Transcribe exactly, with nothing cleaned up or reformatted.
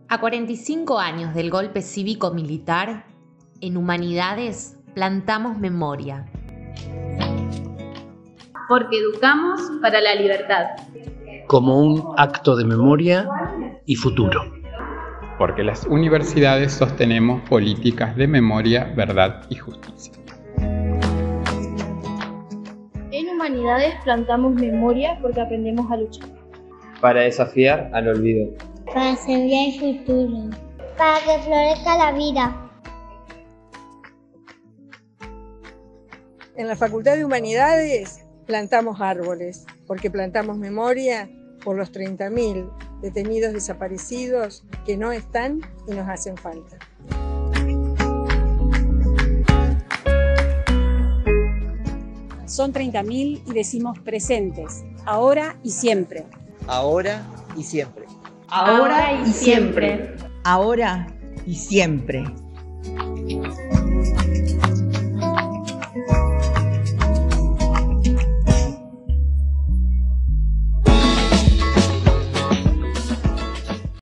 A cuarenta y cinco años del golpe cívico-militar, en Humanidades plantamos memoria. Porque educamos para la libertad. Como un acto de memoria y futuro. Porque las universidades sostenemos políticas de memoria, verdad y justicia. En Humanidades plantamos memoria porque aprendemos a luchar. Para desafiar al olvido. Para sembrar el futuro. Para que florezca la vida. En la Facultad de Humanidades plantamos árboles, porque plantamos memoria por los treinta mil detenidos desaparecidos que no están y nos hacen falta. Son treinta mil y decimos presentes, ahora y siempre. Ahora y siempre. Ahora y siempre. Ahora y siempre.